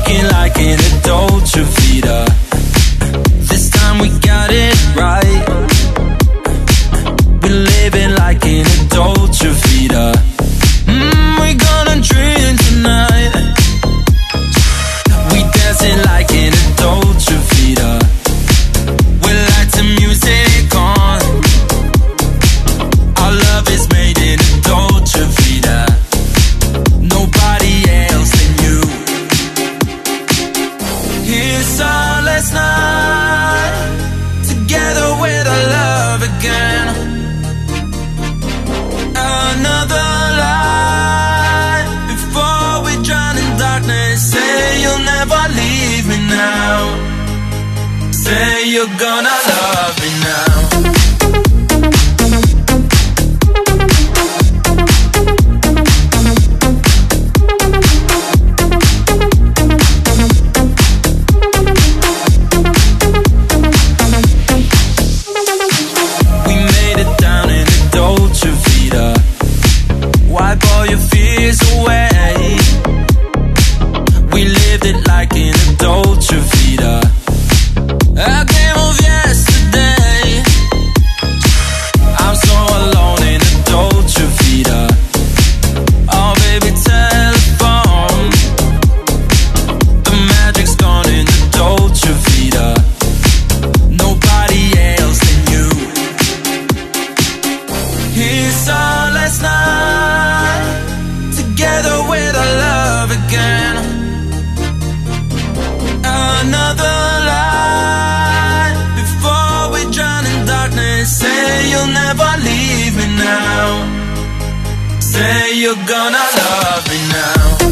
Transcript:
Talking like in a Dolce Vita. This time we got it right. We're living like in a Dolce Vita. We're gonna dream tonight. We dancing like in a Dolce Vita. We like the music on. Our love is made in a Dolce Vita. Nobody else than you. It's our last night together with our love again. Another light before we drown in darkness. Say you'll never leave me now. Say you're gonna love me now. Wipe all your fears away. We lived it like in a Dolce Vita. A game of yesterday. I'm so alone in a Dolce Vita. Oh baby, telephone. The magic's gone in the Dolce Vita. Nobody else than you. It's our last night together with our love again. Another light before we drown in darkness. Say you'll never leave me now. Say you're gonna love me now.